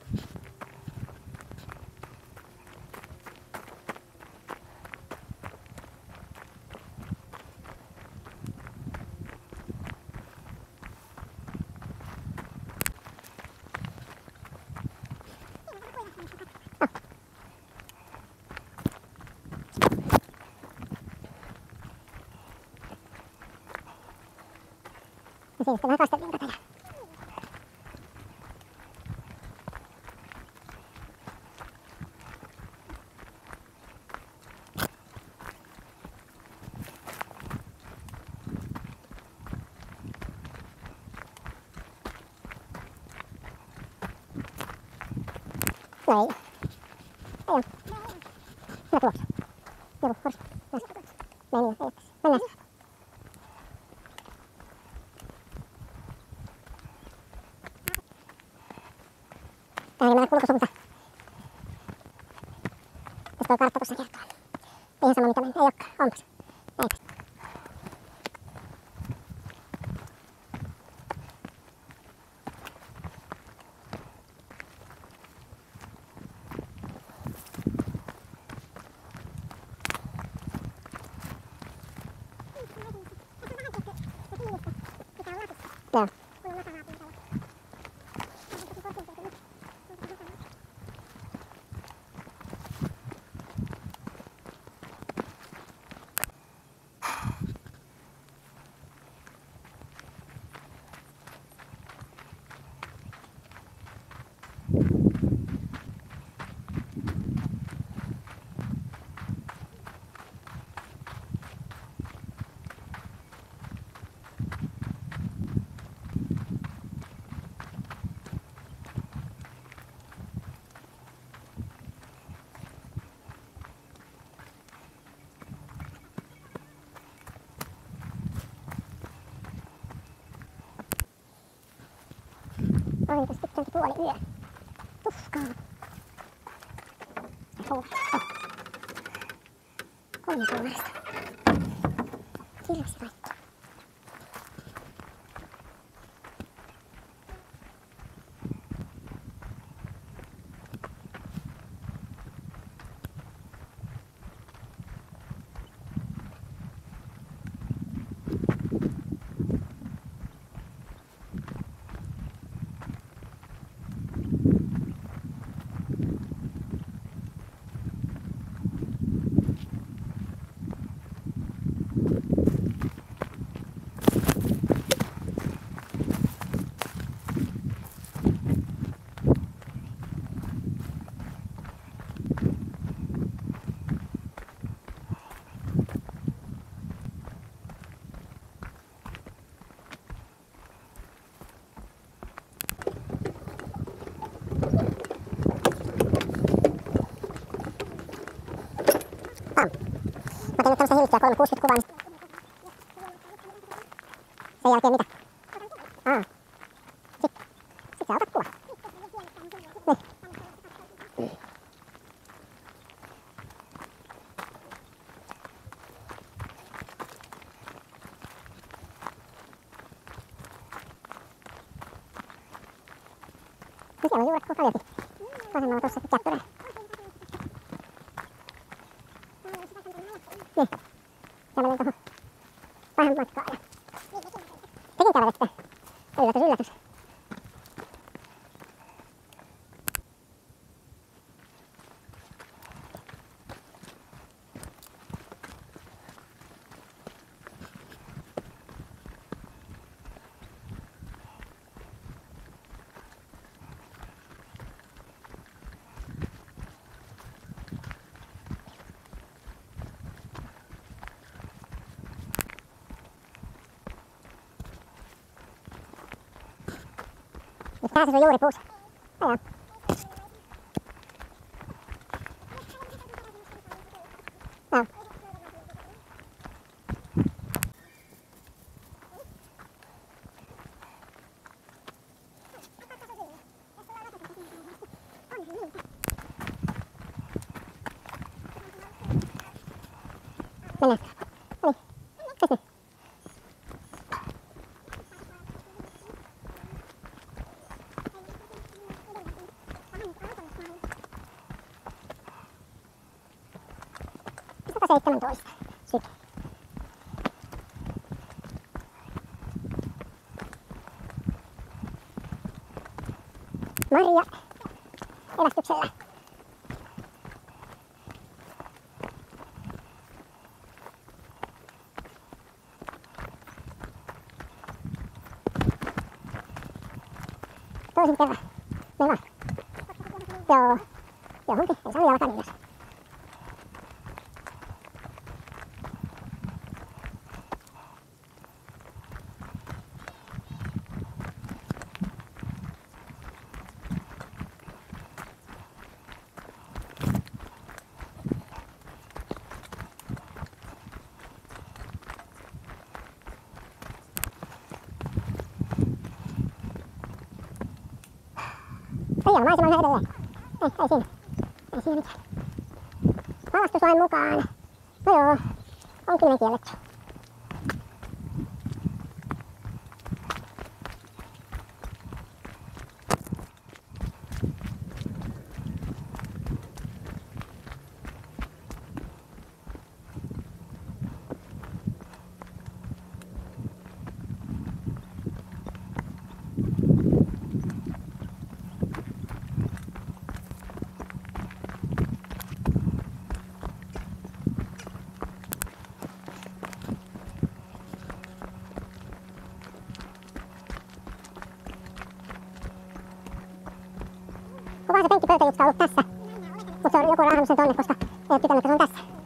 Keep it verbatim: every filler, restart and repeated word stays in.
Siinä sitten vähän kastevinkata ja no ei. Ei on. Hyvä tuoksu. Joku horsi. Näistä. Meni, ei ole tässä. Mennään. Tähän ei mennä kulkusuuntaan. Tästä on kartta tuossa kertoo. Ihan sama mitä mennä. Ei olekaan. Onpas. Eipäs. Joo. Olipas pitkälti puoli yö. Tuskaa. Houkka. Kolme kolmesta. Kirsi kaikki. Pam. Mä tein nyt tämmöstä hilkkiä kolmesataakuusikymmentä kuvaa, niin sen jälkeen mitä? Aa. Sit. Sit sä otat kuva. Niin. No siellä on juuret koko paljolti. Vasemmalla tossa käppyrää. Niin. Kävelen tohon vähän matkaa ja tekin kävelet sitä. Yllätys, yllätys. Nyt pääsee sun juuripuussa. Ajaa. Joo. Mennään. No niin. Kas niin. sataseitsemäntoista syke. Maria evästyksellä. Toisin kerran. Meillä on. Joo. Johonkin. Ei saanut jalkaan ylös. Ei ole maisema yhä edelleen. Ei, ei siinä. Ei siinä mitään. Kalastuslain mukaan. No joo, on kyllä kielletty. Kukaan se penkkipöytäjutska ollut tässä, mutta se on joku raahannut sen tonne, koska ei ole pitänyt, että se on tässä.